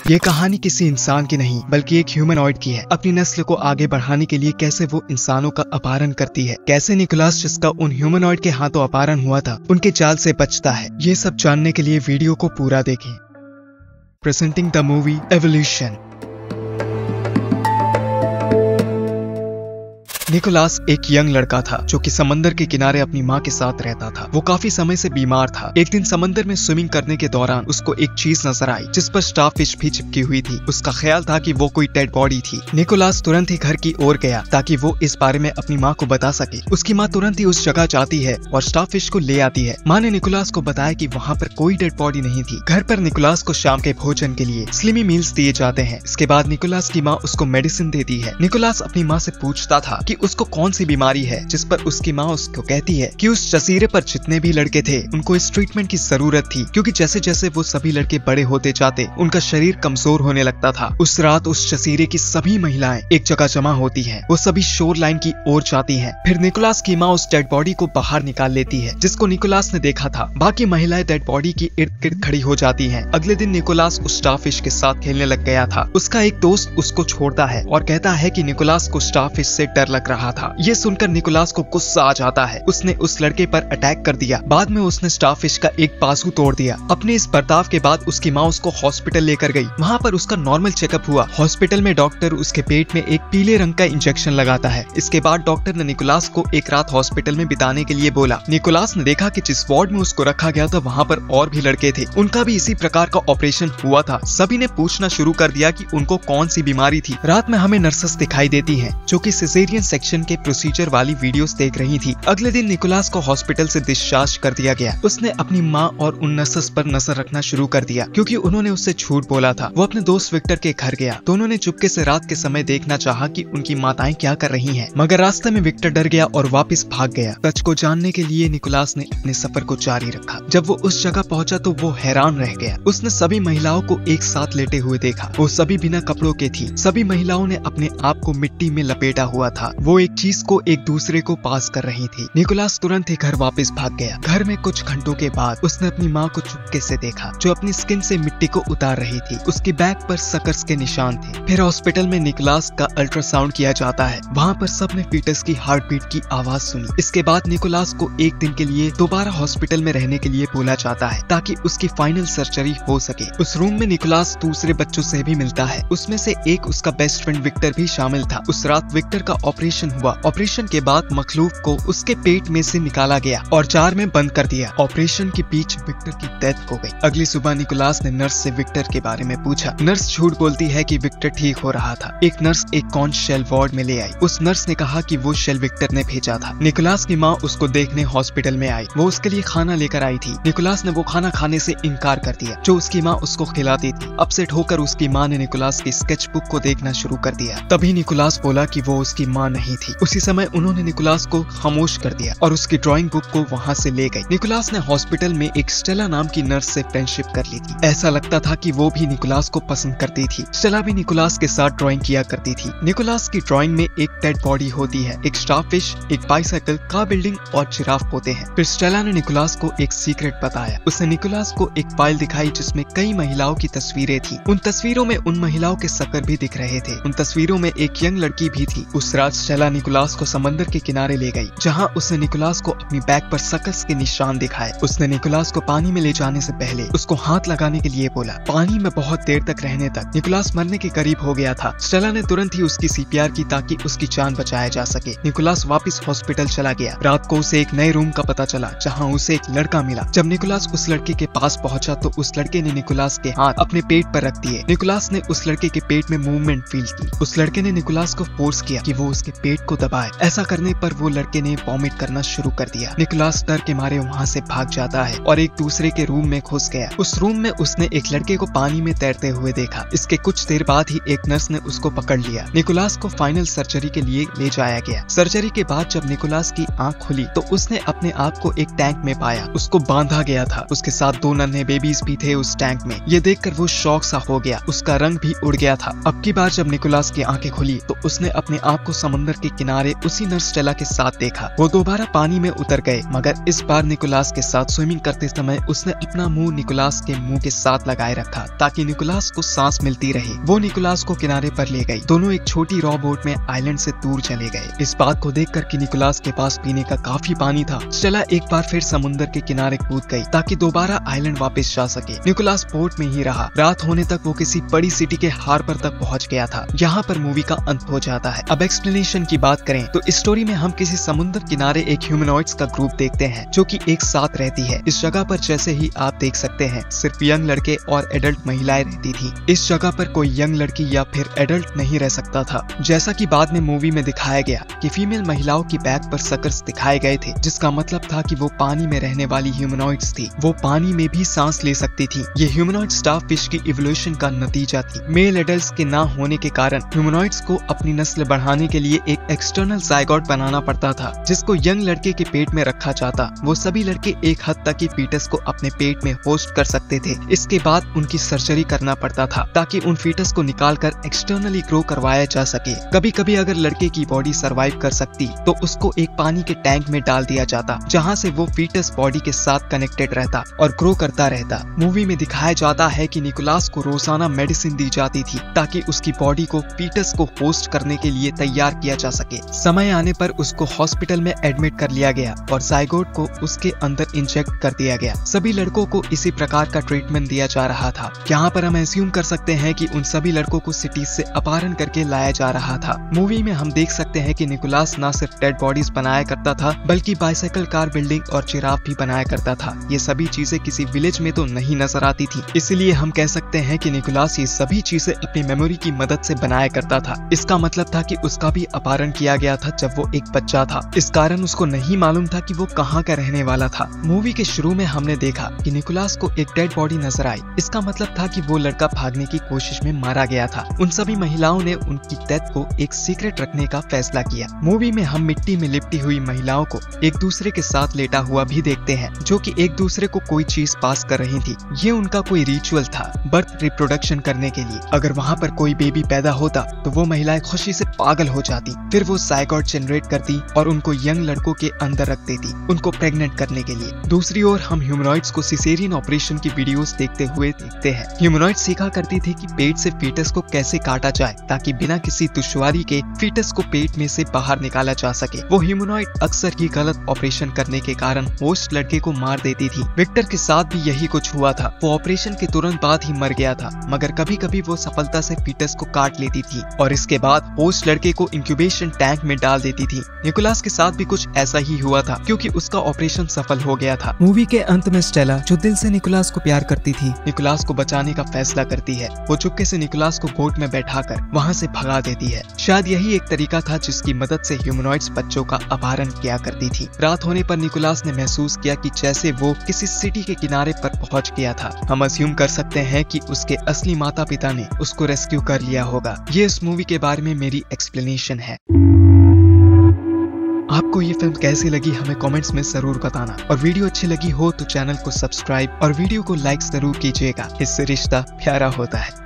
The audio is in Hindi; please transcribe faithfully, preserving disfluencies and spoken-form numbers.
ये कहानी किसी इंसान की नहीं बल्कि एक ह्यूमनॉइड की है। अपनी नस्ल को आगे बढ़ाने के लिए कैसे वो इंसानों का अपहरण करती है, कैसे निकोलस जिसका उन ह्यूमनॉइड के हाथों अपहरण हुआ था उनके जाल से बचता है। ये सब जानने के लिए वीडियो को पूरा देखें। Presenting the movie evolution. Nicholas एक यंग लड़का था जो कि समंदर के किनारे अपनी माँ के साथ रहता था। वो काफी समय से बीमार था। एक दिन समंदर में स्विमिंग करने के दौरान उसको एक चीज नजर आई जिस पर स्टारफिश भी चिपकी हुई थी। उसका ख्याल था कि वो कोई डेड बॉडी थी। निकोलस तुरंत ही घर की ओर गया ताकि वो इस बारे में अपनी माँ को बता सके। उसकी माँ तुरंत ही उस जगह जाती है और स्टारफिश को ले आती है। माँ ने निकोलस को बताया कि वहाँ पर कोई डेड बॉडी नहीं थी। घर पर निकोलस को शाम के भोजन के लिए स्लिमी मील्स दिए जाते हैं। इसके बाद निकोलस की माँ उसको मेडिसिन देती है। निकोलस अपनी माँ से पूछता था कि उसको कौन सी बीमारी है, जिस पर उसकी माँ उसको कहती है कि उस जजीरे पर जितने भी लड़के थे उनको इस ट्रीटमेंट की जरूरत थी, क्योंकि जैसे जैसे वो सभी लड़के बड़े होते जाते उनका शरीर कमजोर होने लगता था। उस रात उस जजीरे की सभी महिलाएं एक जगह जमा होती हैं। वो सभी शोर लाइन की ओर जाती हैं। फिर निकोलस की माँ उस डेड बॉडी को बाहर निकाल लेती है जिसको निकोलस ने देखा था। बाकी महिलाएं डेड बॉडी की इर्द गिर्द खड़ी हो जाती हैं। अगले दिन निकोलस उस स्टारफिश के साथ खेलने लग गया था। उसका एक दोस्त उसको छोड़ता है और कहता है कि निकोलस को स्टारफिश से डर लग रहा था। ये सुनकर निकोलस को गुस्सा आ जाता है। उसने उस लड़के पर अटैक कर दिया। बाद में उसने स्टारफिश का एक बाजू तोड़ दिया। अपने इस बर्ताव के बाद उसकी माँ उसको हॉस्पिटल लेकर गई। वहाँ पर उसका नॉर्मल चेकअप हुआ। हॉस्पिटल में डॉक्टर उसके पेट में एक पीले रंग का इंजेक्शन लगाता है। इसके बाद डॉक्टर ने निकोलस को एक रात हॉस्पिटल में बिताने के लिए बोला। निकोलस ने देखा कि जिस वार्ड में उसको रखा गया था वहाँ पर और भी लड़के थे। उनका भी इसी प्रकार का ऑपरेशन हुआ था। सभी ने पूछना शुरू कर दिया कि उनको कौन सी बीमारी थी। रात में हमें नर्सेस दिखाई देती हैं जो कि सिजेरियन सेक्शन के प्रोसीजर वाली वीडियोस देख रही थी। अगले दिन निकोलस को हॉस्पिटल से डिस्चार्ज कर दिया गया। उसने अपनी माँ और उन नर्सेस पर नजर रखना शुरू कर दिया क्योंकि उन्होंने उससे झूठ बोला था। वो अपने दोस्त विक्टर के घर गया। दोनों ने चुपके से रात के समय देखना चाहा कि उनकी माताएं क्या कर रही हैं, मगर रास्ते में विक्टर डर गया और वापस भाग गया। सच को जानने के लिए निकोलस ने अपने सफर को जारी रखा। जब वो उस जगह पहुंचा तो वो हैरान रह गया। उसने सभी महिलाओं को एक साथ लेटे हुए देखा। वो सभी बिना कपड़ों के थी। सभी महिलाओं ने अपने आप को मिट्टी में लपेटा हुआ था। वो एक चीज को एक दूसरे को पास कर रही थी। निकोलस तुरंत ही घर वापस भाग गया। घर में कुछ घंटों के बाद उसने अपनी माँ को चुपके से देखा जो अपनी स्किन से मिट्टी को उतार रही थी। उसके बैक पर सकर्स के निशान थे। फिर हॉस्पिटल में निकोलस का अल्ट्रासाउंड किया जाता है। वहाँ पर सबने फीटस की हार्ट बीट की आवाज सुनी। इसके बाद निकोलस को एक दिन के लिए दोबारा हॉस्पिटल में रहने के लिए बोला जाता है ताकि उसकी फाइनल सर्जरी हो सके। उस रूम में निकोलस दूसरे बच्चों से भी मिलता है। उसमें से एक उसका बेस्ट फ्रेंड विक्टर भी शामिल था। उस रात विक्टर का ऑपरेशन हुआ। ऑपरेशन के बाद मखलूक को उसके पेट में से निकाला गया और जार में बंद कर दिया। ऑपरेशन के बीच विक्टर की डेथ हो गई। अगली सुबह निकोलस ने नर्स से विक्टर के बारे में पूछा। नर्स झूठ बोलती है कि विक्टर ठीक हो रहा था। एक नर्स एक कॉन्च शेल वार्ड में ले आई। उस नर्स ने कहा कि वो शेल विक्टर ने भेजा था। निकोलस की माँ उसको देखने हॉस्पिटल में आई। वो उसके लिए खाना लेकर आई थी। निकोलस ने वो खाना खाने से इनकार कर दिया जो उसकी माँ उसको खिलाती थी। अपसेट होकर उसकी माँ ने निकोलस की स्केच बुक को देखना शुरू कर दिया। तभी निकोलस बोला कि वो उसकी माँ नहीं थी। उसी समय उन्होंने निकोलस को खामोश कर दिया और उसकी ड्राइंग बुक को वहाँ से ले गई। निकोलस ने हॉस्पिटल में एक स्टेला नाम की नर्स से फ्रेंडशिप कर ली थी। ऐसा लगता था कि वो भी निकोलस को पसंद करती थी। स्टेला भी निकोलस के साथ ड्राइंग किया करती थी। निकोलस की ड्राइंग में एक डेड बॉडी होती है, एक स्टारफिश, एक बाइसाइकिल, कार बिल्डिंग और जिराफ होते हैं। फिर स्टेला ने निकोलस को एक सीक्रेट बताया। उसने निकोलस को एक फाइल दिखाई जिसमें कई महिलाओं की तस्वीरें थी। उन तस्वीरों में उन महिलाओं के शक्ल भी दिख रहे थे। उन तस्वीरों में एक यंग लड़की भी थी। उस रात स्टेला निकोलस को समंदर के किनारे ले गई जहाँ उसने निकोलस को अपनी बैक पर सकस के निशान दिखाए। उसने निकोलस को पानी में ले जाने से पहले उसको हाथ लगाने के लिए बोला। पानी में बहुत देर तक रहने तक निकोलस मरने के करीब हो गया था। स्टेला ने तुरंत ही उसकी सीपीआर की ताकि उसकी जान बचाया जा सके। निकोलस वापस हॉस्पिटल चला गया। रात को उसे एक नए रूम का पता चला जहाँ उसे एक लड़का मिला। जब निकोलस उस लड़के के पास पहुंचा तो उस लड़के ने निकोलस के हाथ अपने पेट पर रख दिए। निकोलस ने उस लड़के के पेट में मूवमेंट फील की। उस लड़के ने निकोलस को फोर्स किया कि वो उसके पेट को दबाए। ऐसा करने पर वो लड़के ने वॉमिट करना शुरू कर दिया। निकोलस डर के मारे वहाँ से भाग जाता है और एक दूसरे के रूम में घुस गया। उस रूम में उसने एक लड़के को पानी में तैरते हुए देखा। इसके कुछ देर बाद ही एक नर्स ने उसको पकड़ लिया। निकोलस को फाइनल सर्जरी के लिए ले जाया गया। सर्जरी के बाद जब निकोलस की आंख खुली तो उसने अपने आप को एक टैंक में पाया। उसको बांधा गया था। उसके साथ दो नन्हे बेबीज भी थे उस टैंक में। ये देखकर वो शौक सा हो गया। उसका रंग भी उड़ गया था। अब की बार जब निकोलस की आंखें खुली तो उसने अपने आप को समंदर के किनारे उसी नर्स स्टेला के साथ देखा। वो दोबारा पानी में उतर गए, मगर इस बार निकोलास के साथ स्विमिंग करते समय उसने अपना मुंह निकोलास के मुंह के साथ लगाए रखा ताकि निकोलास को सांस मिलती रहे। वो निकोलास को किनारे पर ले गई। दोनों एक छोटी रॉ बोट में आइलैंड से दूर चले गए। इस बात को देखकर कि निकोलास के पास पीने का काफी पानी था, स्टेला एक बार फिर समुद्र के किनारे कूद गई ताकि दोबारा आइलैंड वापस जा सके। निकोलास बोट में ही रहा। रात होने तक वो किसी बड़ी सिटी के हार्बर तक पहुंच गया था। यहाँ पर मूवी का अंत हो जाता है। अब एक्सप्लेनेशन की बात करें तो इस स्टोरी में हम किसी समुद्र किनारे एक ह्यूमनॉइड्स का ग्रुप देखते हैं जो कि एक साथ रहती है। इस जगह पर जैसे ही आप देख सकते हैं सिर्फ यंग लड़के और एडल्ट महिलाएं रहती थी। इस जगह पर कोई यंग लड़की या फिर एडल्ट नहीं रह सकता था। जैसा कि बाद में मूवी में दिखाया गया कि फीमेल महिलाओं की बैक पर सकर्स दिखाए गए थे, जिसका मतलब था कि वो पानी में रहने वाली ह्यूमनॉइड्स थी। वो पानी में भी सांस ले सकती थी। ये ह्यूमनॉइड स्टारफिश की इवोल्यूशन का नतीजा थी। मेल एडल्ट्स के ना होने के कारण ह्यूमनॉइड्स को अपनी नस्ल बढ़ाने के लिए एक एक्सटर्नल जायगोट बनाना पड़ता था, जिसको यंग लड़के के पेट में रखा जाता। वो सभी लड़के एक हद तक ही फीटस को अपने पेट में होस्ट कर सकते थे। इसके बाद उनकी सर्जरी करना पड़ता था ताकि उन फीटस को निकालकर एक्सटर्नली ग्रो करवाया जा सके। कभी कभी अगर लड़के की बॉडी सरवाइव कर सकती तो उसको एक पानी के टैंक में डाल दिया जाता, जहाँ से वो फीटस बॉडी के साथ कनेक्टेड रहता और ग्रो करता रहता। मूवी में दिखाया जाता है कि निकोलास को रोजाना मेडिसिन दी जाती थी ताकि उसकी बॉडी को फीटस को होस्ट करने के लिए तैयार किया जा सके। समय आने पर उसको हॉस्पिटल में एडमिट कर लिया गया और जायगोट को उसके अंदर इंजेक्ट कर दिया गया। सभी लड़कों को इसी प्रकार का ट्रीटमेंट दिया जा रहा था। यहाँ पर हम एज्यूम कर सकते हैं कि उन सभी लड़कों को सिटीज से अपहरण करके लाया जा रहा था। मूवी में हम देख सकते हैं कि निकोलास न सिर्फ डेड बॉडीज बनाया करता था बल्कि बाइसाइकिल, कार, बिल्डिंग और जिराफ भी बनाया करता था। ये सभी चीजें किसी विलेज में तो नहीं नजर आती थी, इसलिए हम कह सकते हैं कि निकोलास ये सभी चीजें अपनी मेमोरी की मदद से बनाया करता था। इसका मतलब था कि उसका भी अपहरण किया गया था जब वो एक बच्चा था। इस कारण उसको नहीं मालूम था कि वो कहाँ का रहने वाला था। मूवी के शुरू में हमने देखा कि निकोलास को एक डेड बॉडी नजर आई। इसका मतलब था कि वो लड़का भागने की कोशिश में मारा गया था। उन सभी महिलाओं ने उनकी डेथ को एक सीक्रेट रखने का फैसला किया। मूवी में हम मिट्टी में लिपटी हुई महिलाओं को एक दूसरे के साथ लेटा हुआ भी देखते हैं, जो कि एक दूसरे को कोई चीज पास कर रही थी। ये उनका कोई रिचुअल था बर्थ रिप्रोडक्शन करने के लिए। अगर वहाँ पर कोई बेबी पैदा होता तो वो महिलाएं खुशी से पागल हो जाती। फिर वो जायगोट जनरेट करती और उनको यंग लड़कों के अंदर रख देती, उनको प्रेग्नेंट करने के लिए। दूसरी ओर हम ह्यूमनॉइड्स को सिसेरियन ऑपरेशन की वीडियोस देखते हुए देखते हैं। ह्यूमनॉइड सीखा करती थी कि पेट से फीटस को कैसे काटा जाए ताकि बिना किसी दुश्वारी के फीटस को पेट में से बाहर निकाला जा सके। वो ह्यूमनॉइड अक्सर ही गलत ऑपरेशन करने के कारण होस्ट लड़के को मार देती थी। विक्टर के साथ भी यही कुछ हुआ था। वो ऑपरेशन के तुरंत बाद ही मर गया था, मगर कभी कभी वो सफलता से फीटस को काट लेती थी और इसके बाद होस्ट लड़के को इंक्यूबेशन टैंक में डाल देती थी। निकोलास के साथ भी कुछ ऐसा ही हुआ था क्योंकि उसका ऑपरेशन सफल हो गया था। मूवी के अंत में स्टेला, जो दिल से निकोलास को प्यार करती थी, निकोलास को बचाने का फैसला करती है। वो चुपके से निकोलास को बोट में बैठाकर वहाँ से भगा देती है। शायद यही एक तरीका था जिसकी मदद से ह्यूमनॉइड्स बच्चों का अपहरण किया करती थी। रात होने पर निकोलास ने महसूस किया कि जैसे वो किसी सिटी के किनारे पर पहुंच गया था। हम अस्यूम कर सकते हैं कि उसके असली माता पिता ने उसको रेस्क्यू कर लिया होगा। ये इस मूवी के बारे में मेरी एक्सप्लेनेशन है। आपको ये फिल्म कैसी लगी हमें कमेंट्स में जरूर बताना, और वीडियो अच्छी लगी हो तो चैनल को सब्सक्राइब और वीडियो को लाइक जरूर कीजिएगा। इससे रिश्ता प्यारा होता है।